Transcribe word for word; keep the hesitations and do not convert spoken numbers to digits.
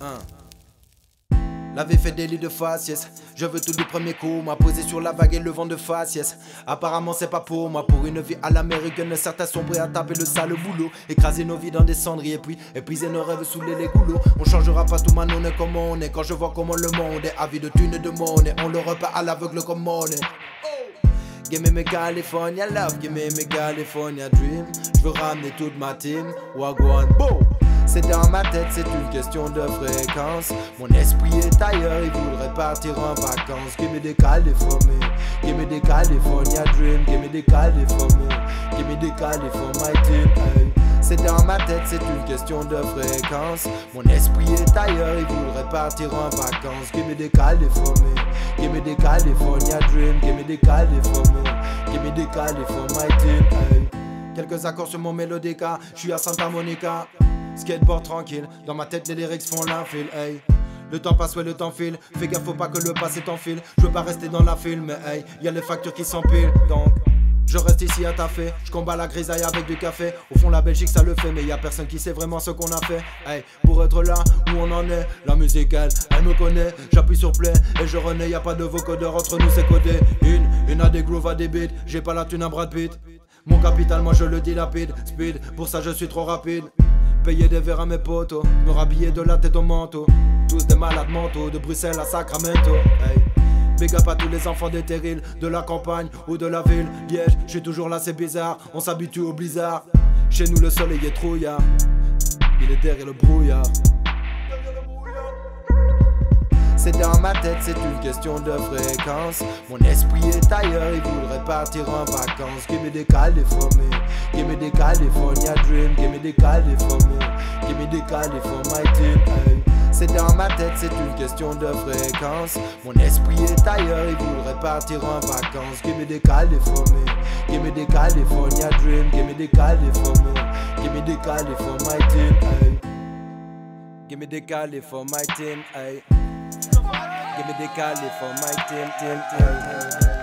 Hein. La vie fait des lits de faciès. Je veux tout du premier coup, m'a posé sur la vague et le vent de faciès. Apparemment c'est pas pour moi, pour une vie à l'américaine. Certains sont prêts à taper le sale boulot, écraser nos vies dans des cendriers, puis épuiser nos rêves sous les goulots. On changera pas tout, man, on est comme on est. Quand je vois comment le monde est avide de thunes et de monnaie, on le repart à l'aveugle comme monnaie. Give me me California love, give me me California dream. Je veux ramener toute ma team, Wagwan, bo. C'est dans ma tête, c'est une question de fréquence. Mon esprit est ailleurs, il voudrait partir en vacances. Give me the California, give me the California dream. Give me the California, give me the California team. Hey. C'est dans ma tête, c'est une question de fréquence. Mon esprit est ailleurs, il voudrait partir en vacances. Give me the California, give me the California dream. Give me the California, give me the California team. Hey. Quelques accords sur mon mélodica, je suis à Santa Monica. Skateboard tranquille, dans ma tête les lyrics font l'infile, hey. Le temps passe, ouais le temps file, fais gaffe faut pas que le passé t'enfile. Je veux pas rester dans la file, mais hey, y'a les factures qui s'empilent, donc je reste ici à taffer, je combats la grisaille avec du café. Au fond la Belgique ça le fait, mais y'a personne qui sait vraiment ce qu'on a fait. Hey, pour être là où on en est, la musique elle, elle me connaît. J'appuie sur play et je renais, y'a pas de vocodeur entre nous c'est codé. Une, une a des grooves à des beats, j'ai pas la thune à Brad Pitt. Mon capital moi je le dilapide, speed, pour ça je suis trop rapide. Payer des verres à mes potos, me rhabiller de la tête au manteau. Tous des malades mentaux, de Bruxelles à Sacramento. Hey. Big up à tous les enfants des terrils, de la campagne ou de la ville. Liège, je suis toujours là, c'est bizarre, on s'habitue au blizzard. Chez nous le soleil est trouillard, il est derrière le brouillard. C'est dans ma tête, c'est une question de fréquence. Mon esprit est ailleurs, il voudrait partir en vacances. Give me the California, give me the California dream. Give me the California, give me the California team. Hey. C'est dans ma tête, c'est une question de fréquence. Mon esprit est ailleurs, il voudrait partir en vacances. Give me the California, give me the California dream. Give me the California, give me the California team. Hey. Give me the California team. Hey. Give me the Cali for my team, team, team.